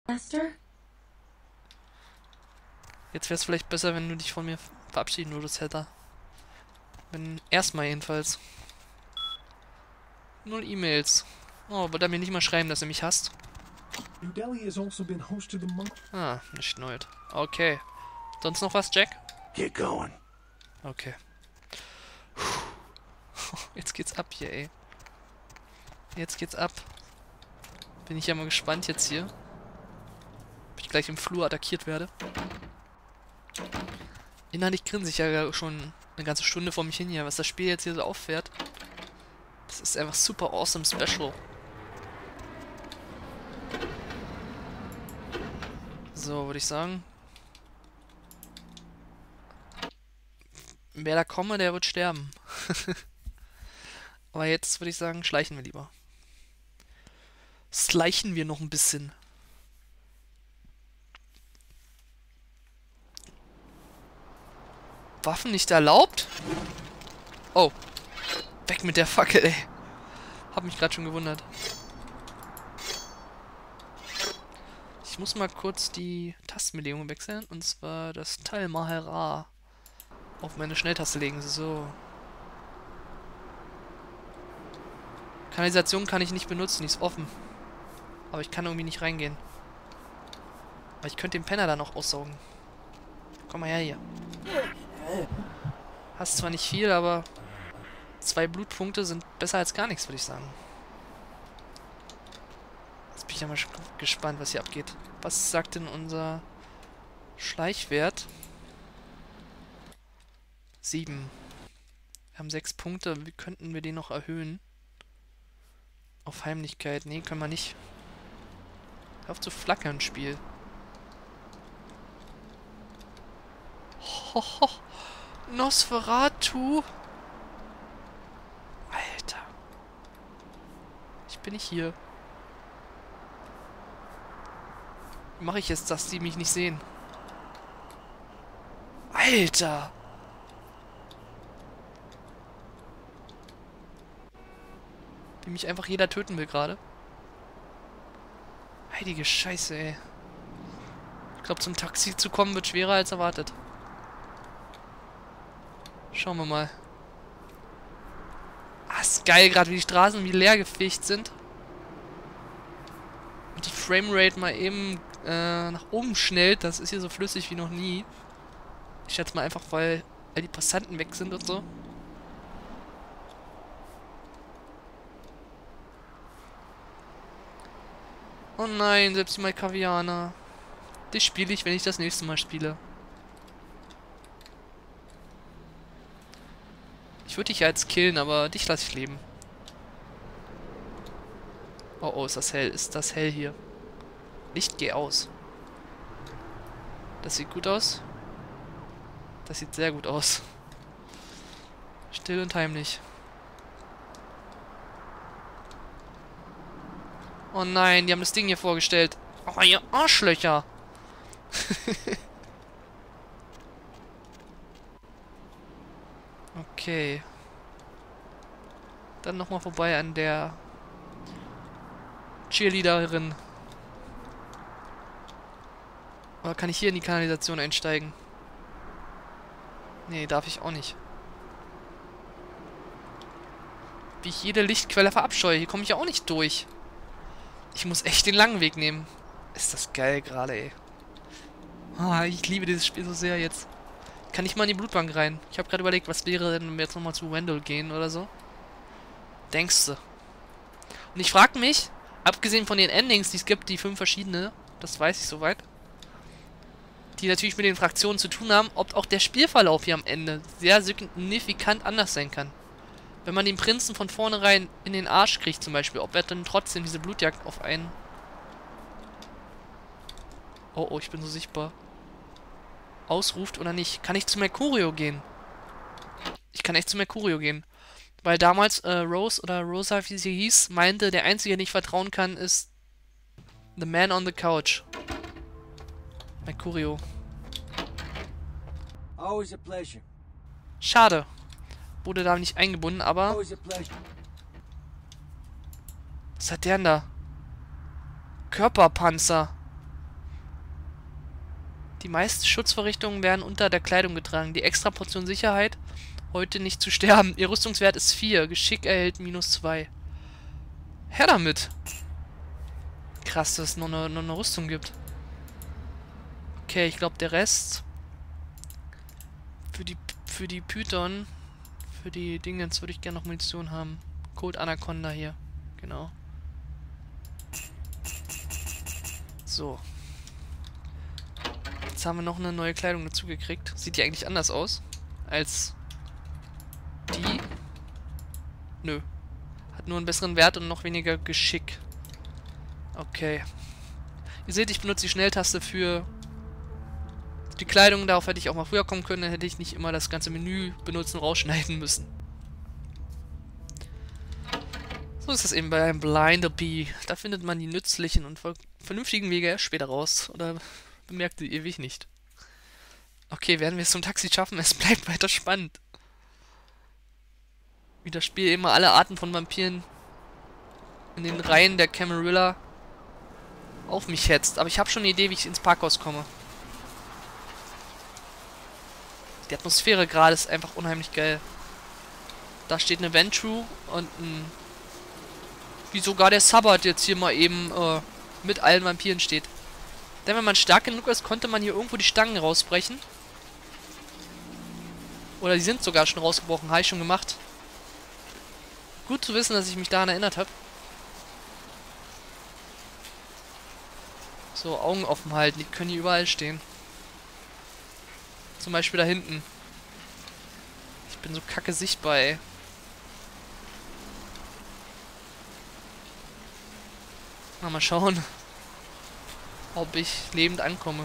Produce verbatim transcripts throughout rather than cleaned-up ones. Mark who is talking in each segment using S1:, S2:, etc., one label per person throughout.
S1: Master?
S2: Jetzt wäre es vielleicht besser, wenn du dich von mir verabschieden würdest, Heather. Wenn erstmal jedenfalls. Null E-Mails. Oh, wird er mir nicht mal schreiben, dass er mich hasst?
S3: New Delhi has also been host to the monk.
S2: Ah, nicht neu. Okay. Sonst noch was, Jack?
S3: Get going.
S2: Okay. Jetzt geht's ab hier, ey. Jetzt geht's ab. Bin ich ja mal gespannt jetzt hier. Ob ich gleich im Flur attackiert werde. Innerlich grinse ich ja schon eine ganze Stunde vor mich hin hier, was das Spiel jetzt hier so auffährt. Das ist einfach super awesome special. So, würde ich sagen. Wer da komme, der wird sterben. Aber jetzt würde ich sagen, schleichen wir lieber. Schleichen wir noch ein bisschen. Waffen nicht erlaubt? Oh. Weg mit der Fackel, ey. Hab mich gerade schon gewundert. Ich muss mal kurz die Tastenbelegung wechseln. Und zwar das Teil Mahara auf meine Schnelltaste legen. So. Kanalisation kann ich nicht benutzen, die ist offen. Aber ich kann irgendwie nicht reingehen. Aber ich könnte den Penner da noch aussaugen. Komm mal her hier. Hast zwar nicht viel, aber zwei Blutpunkte sind besser als gar nichts, würde ich sagen. Jetzt bin ich ja mal gespannt, was hier abgeht. Was sagt denn unser Schleichwert? Sieben. Wir haben sechs Punkte. Wie könnten wir den noch erhöhen? Auf Heimlichkeit. Nee, können wir nicht. Hör auf zu flackern, Spiel. Hoho. Nosferatu. Alter. Ich bin nicht hier. Wie mache ich jetzt, dass die mich nicht sehen? Alter. Wie mich einfach jeder töten will gerade. Heilige Scheiße, ey. Ich glaube, zum Taxi zu kommen wird schwerer als erwartet. Schauen wir mal. Ah, ist geil, gerade wie die Straßen wie leer gefegt sind. Und die Framerate mal eben äh, nach oben schnellt. Das ist hier so flüssig wie noch nie. Ich schätze mal einfach, weil all die Passanten weg sind und so. Oh nein, selbst die Malkavianer. Die spiele ich, wenn ich das nächste Mal spiele. Ich würde dich ja jetzt killen, aber dich lasse ich leben. Oh oh, ist das hell. Ist das hell hier. Licht, geh aus. Das sieht gut aus. Das sieht sehr gut aus. Still und heimlich. Oh nein, die haben das Ding hier vorgestellt. Oh, ihr Arschlöcher. Okay. Dann nochmal vorbei an der Cheerleaderin. Oder kann ich hier in die Kanalisation einsteigen? Nee, darf ich auch nicht. Wie ich jede Lichtquelle verabscheue. Hier komme ich ja auch nicht durch. Ich muss echt den langen Weg nehmen. Ist das geil gerade, ey. Ah, ich liebe dieses Spiel so sehr jetzt. Kann ich mal in die Blutbank rein? Ich habe gerade überlegt, was wäre denn, wenn wir jetzt nochmal zu Wendell gehen oder so? Denkst du? Und ich frage mich, abgesehen von den Endings, die es gibt, die fünf verschiedene, das weiß ich soweit, die natürlich mit den Fraktionen zu tun haben, ob auch der Spielverlauf hier am Ende sehr signifikant anders sein kann. Wenn man den Prinzen von vornherein in den Arsch kriegt zum Beispiel, ob er dann trotzdem diese Blutjagd auf einen... Oh, oh, ich bin so sichtbar. Ausruft oder nicht. Kann ich zu Mercurio gehen? Ich kann echt zu Mercurio gehen. Weil damals äh, Rose oder Rosa, wie sie hieß, meinte, der Einzige, den ich vertrauen kann, ist The Man on the Couch. Mercurio.
S4: Always a pleasure.
S2: Schade. Wurde da nicht eingebunden, aber...
S4: Always a pleasure.
S2: Was hat der denn da? Körperpanzer. Die meisten Schutzvorrichtungen werden unter der Kleidung getragen. Die extra Portion Sicherheit, heute nicht zu sterben. Ihr Rüstungswert ist vier. Geschick erhält minus zwei. Her damit! Krass, dass es noch eine, noch eine Rüstung gibt. Okay, ich glaube der Rest... Für die, für die Python... Für die Dingens würde ich gerne noch Munition haben. Code Anaconda hier. Genau. So. Jetzt haben wir noch eine neue Kleidung dazu gekriegt. Sieht die eigentlich anders aus? Als die? Nö. Hat nur einen besseren Wert und noch weniger Geschick. Okay. Ihr seht, ich benutze die Schnelltaste für die Kleidung. Darauf hätte ich auch mal früher kommen können. Dann hätte ich nicht immer das ganze Menü benutzen und rausschneiden müssen. So ist es eben bei einem Blinder Bee. Da findet man die nützlichen und vernünftigen Wege erst später raus. Oder bemerkt ihr ewig nicht. Okay, werden wir es zum Taxi schaffen? Es bleibt weiter spannend. Wie das Spiel immer alle Arten von Vampiren in den Reihen der Camarilla auf mich hetzt. Aber ich habe schon eine Idee, wie ich ins Parkhaus komme. Die Atmosphäre gerade ist einfach unheimlich geil. Da steht eine Ventru und ein... Wie sogar der Sabbat jetzt hier mal eben äh, mit allen Vampiren steht. Denn wenn man stark genug ist, konnte man hier irgendwo die Stangen rausbrechen. Oder die sind sogar schon rausgebrochen. Habe ich schon gemacht. Gut zu wissen, dass ich mich daran erinnert habe. So, Augen offen halten. Die können hier überall stehen. Zum Beispiel da hinten. Ich bin so kacke sichtbar, ey. Na, mal schauen, ob ich lebend ankomme.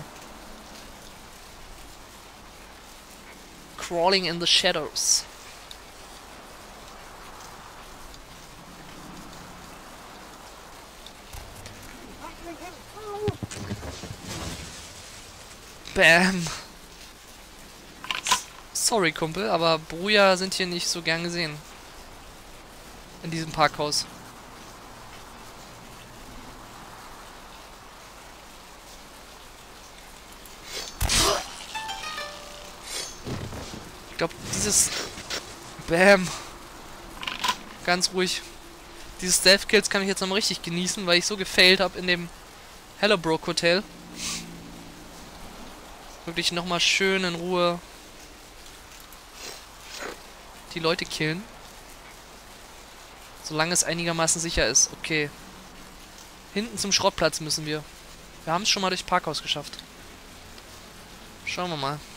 S2: Crawling in the shadows. Bam. Sorry, Kumpel, aber Bruja sind hier nicht so gern gesehen. In diesem Parkhaus. Ich glaube, dieses... Bam. Ganz ruhig. Dieses Stealth-Kills kann ich jetzt nochmal richtig genießen, weil ich so gefailt habe in dem Hellebrook Hotel. Wirklich nochmal schön in Ruhe die Leute killen. Solange es einigermaßen sicher ist. Okay. Hinten zum Schrottplatz müssen wir. Wir haben es schon mal durchs Parkhaus geschafft. Schauen wir mal.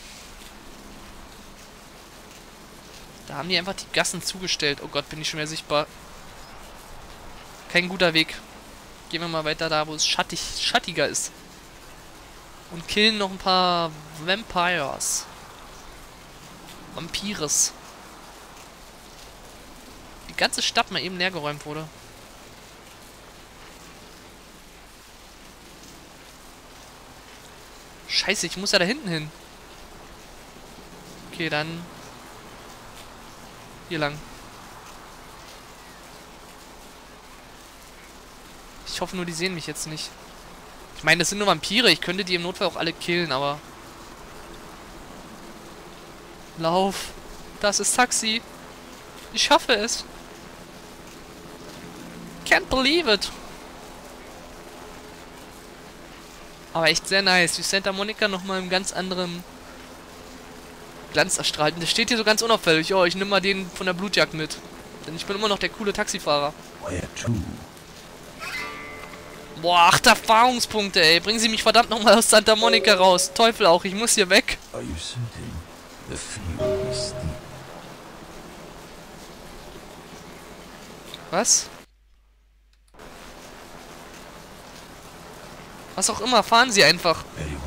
S2: Da haben die einfach die Gassen zugestellt. Oh Gott, bin ich schon mehr sichtbar. Kein guter Weg. Gehen wir mal weiter da, wo es schattig, schattiger ist. Und killen noch ein paar Vampires. Vampires. Die ganze Stadt mal eben leergeräumt wurde. Scheiße, ich muss ja da hinten hin. Okay, dann... Hier lang. Ich hoffe nur, die sehen mich jetzt nicht. Ich meine, das sind nur Vampire. Ich könnte die im Notfall auch alle killen, aber... Lauf. Das ist Taxi. Ich schaffe es. Can't believe it. Aber echt sehr nice. Wie Santa Monica nochmal im ganz anderen Glanz erstrahlt. Und der steht hier so ganz unauffällig. Oh, ich nehme mal den von der Blutjagd mit. Denn ich bin immer noch der coole Taxifahrer. Boah, acht Erfahrungspunkte, ey. Bringen Sie mich verdammt nochmal aus Santa Monica raus. Teufel auch, ich muss hier weg. Was? Was auch immer, fahren Sie einfach.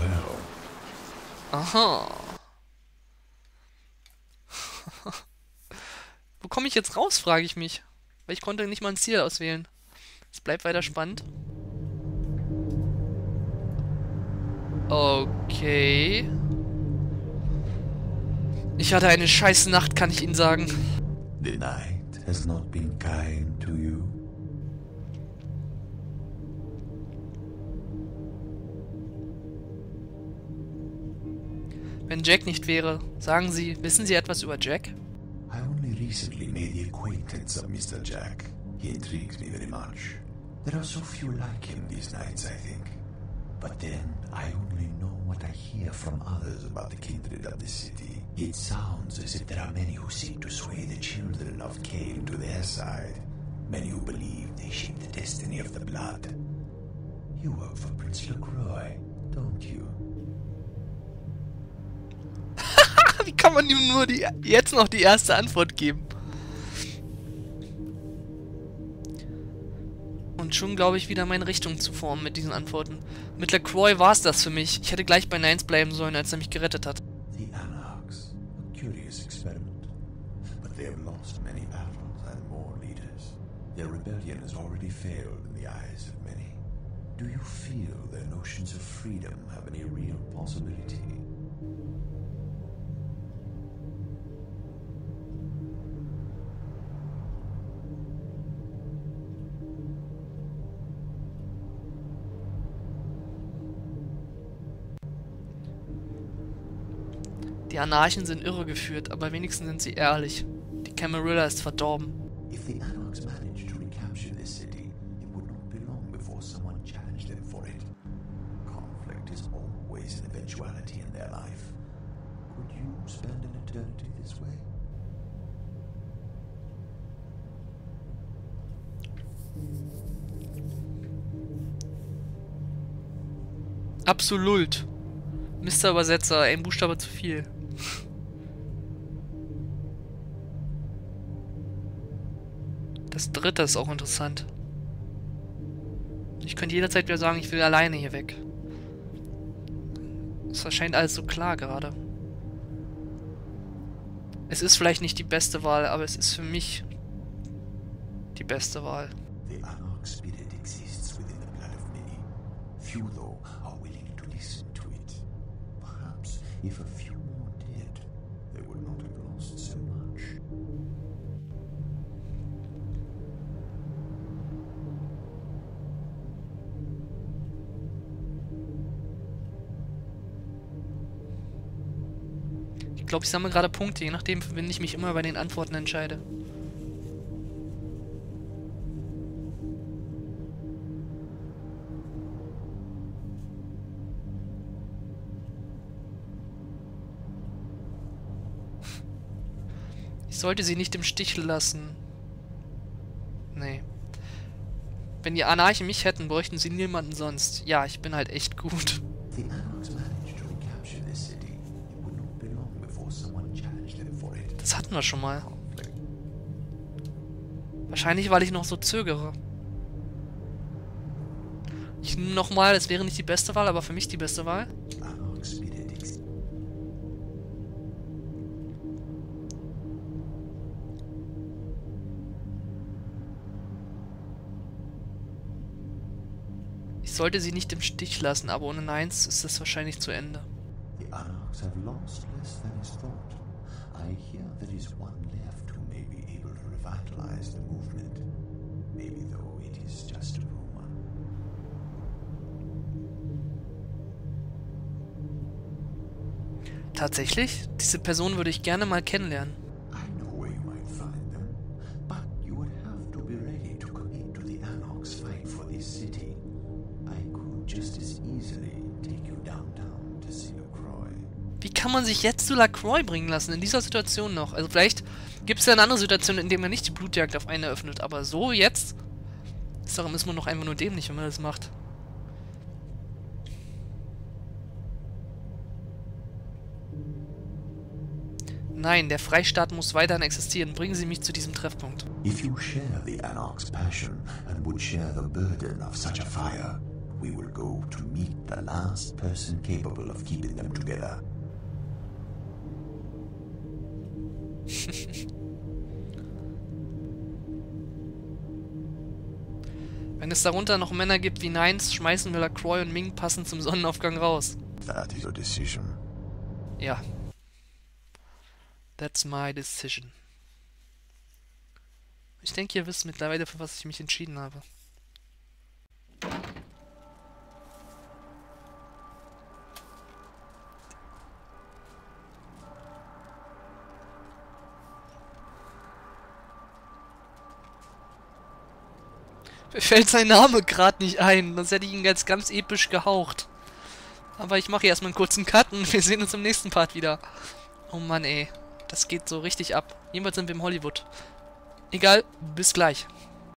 S2: Aha. Wo komme ich jetzt raus, frage ich mich. Weil ich konnte nicht mal ein Ziel auswählen. Es bleibt weiter spannend. Okay. Ich hatte eine scheiß Nacht, kann ich Ihnen sagen.
S1: The night has not been kind to you.
S2: wenn Jack nicht wäre. Sagen Sie, wissen Sie etwas über Jack?
S1: I only recently made the acquaintance of Mister Jack. He intrigues me very much. There are so few like him these nights, I think. But then, I only know what I hear from others about the kindred of the city. It sounds as if there are many who seek to sway the children of Cain to their side. Many who believe they shape the destiny of the blood. You work for Prince LaCroix, don't you?
S2: Wie kann man ihm nur die, jetzt noch die erste Antwort geben? Und schon glaube ich wieder meine Richtung zu formen mit diesen Antworten. Mit LaCroix war es das für mich. Ich hätte gleich bei Nines bleiben sollen, als er mich gerettet hat.
S1: The Anarchs, a curious experiment. But they have lost many battles and more leaders. Their rebellion has already failed in the eyes of many. Do you feel their notions of freedom have any real possibility?
S2: Die Anarchen sind irregeführt, aber wenigstens sind sie ehrlich. Die Camarilla ist verdorben.
S1: If the Anarchs managed to recapture this city, it would not be long before someone challenged them for it. Conflict is always an eventuality in their life. Could you spend an eternity this way?
S2: Absolut. Mister Übersetzer, ein Buchstabe zu viel. Das dritte ist auch interessant. Ich könnte jederzeit wieder sagen, ich will alleine hier weg. Es erscheint alles so klar gerade. Es ist vielleicht nicht die beste Wahl, aber es ist für mich die beste Wahl.
S1: The Anarch spirit exists within the blood of many. Few, though, are willing to listen to it. Perhaps if a few more did, they would not have lost so much.
S2: Ich glaube, ich sammle gerade Punkte, je nachdem, wenn ich mich immer bei den Antworten entscheide. Ich sollte sie nicht im Stich lassen. Nee. Wenn die Anarchen mich hätten, bräuchten sie niemanden sonst. Ja, ich bin halt echt gut.
S1: The Anarchs managed to recapture this city. It would not be long before someone challenged them for it.
S2: Das hatten wir schon mal. Wahrscheinlich, weil ich noch so zögere. Ich nehme nochmal, es wäre nicht die beste Wahl, aber für mich die beste Wahl.
S1: Anarch spirit exists.
S2: Ich sollte sie nicht im Stich lassen, aber ohne Neins ist es wahrscheinlich zu Ende.
S1: The Anarchs have lost less than is thought. I hear there is one left who may be able to revitalize the movement. Maybe though it is just a rumor.
S2: Tatsächlich? Diese Person würde ich gerne mal kennenlernen.
S1: I know where you might find them, but you would have to be ready to commit to the Anarchs' fight for this city. I could just as easily take you downtown to see LaCroix.
S2: Wie kann man sich jetzt zu LaCroix bringen lassen, in dieser Situation noch? Also vielleicht gibt es ja eine andere Situation, in der man nicht die Blutjagd auf einen eröffnet, aber so jetzt? Darum ist man noch einfach nur dämlich, wenn man das macht. Nein, der Freistaat muss weiterhin existieren. Bringen Sie mich zu diesem Treffpunkt.
S1: If you share the Anarch's passion and would share the burden of such a fire, we will go to meet the last person capable of keeping them together.
S2: Wenn es darunter noch Männer gibt wie Nines, schmeißen wir LaCroix und Ming passend zum Sonnenaufgang raus.
S1: That is your decision.
S2: Ja. That's my decision. Ich denke, ihr wisst mittlerweile, für was ich mich entschieden habe. Mir fällt sein Name gerade nicht ein. Sonst hätte ich ihn jetzt ganz episch gehaucht. Aber ich mache hier erstmal einen kurzen Cut und wir sehen uns im nächsten Part wieder. Oh Mann, ey. Das geht so richtig ab. Jemals sind wir im Hollywood. Egal, bis gleich.